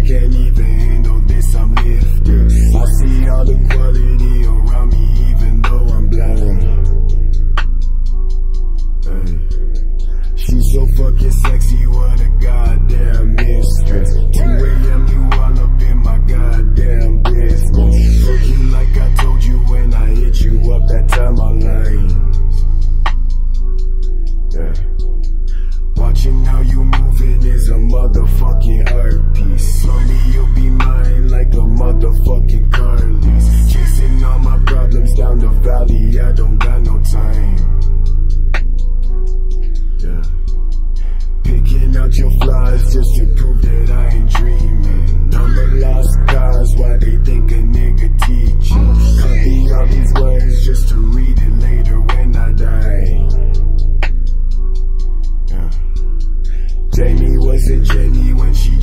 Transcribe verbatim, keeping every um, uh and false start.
can't even handle this, I'm lifted. I see all the quality around me even though I'm blind. Hey. She's so fucking sexy, what a goddamn mistress. two A M you all up in my goddamn business. Fuck you like I told you when I hit you up that time online. Yeah. Watching how you moving is a motherfucking art piece. Slowly you'll be mine like a motherfucking car lease. Chasing all my problems down the valley, I don't got no time. Yeah. Picking out your flaws just to prove that I ain't dreaming. I'm a lost cause, why they think a nigga teaching. Copy all these words just to read it later when I die. Yeah. Jamie wasn't Jenny when she